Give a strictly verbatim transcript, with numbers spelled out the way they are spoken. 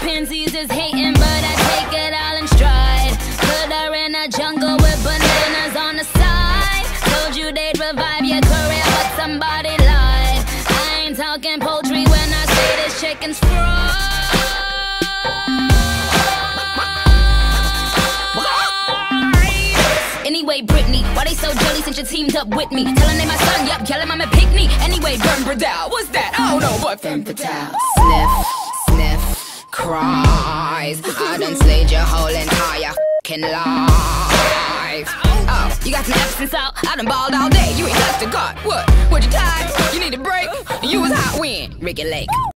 pansies is hating, but I take it all in stride. Put her in a jungle with bananas on the side. Told you they'd revive your career, but somebody lied. I ain't talking poultry when I say this chicken's fried. Anyway, Britney, why they so jelly since you teamed up with me? Tellin' they my son, yup, yellin' I'm a picnic. Anyway, Burn Bradell, what's that? I don't know, but Femme Fatale. Sniff, sniff, cries. I done slayed your whole entire f***ing life. Oh, you got some absence out? I done balled all day, you ain't touched a gut. What? What you tired? You need a break? You was hot when? Ricky Lake.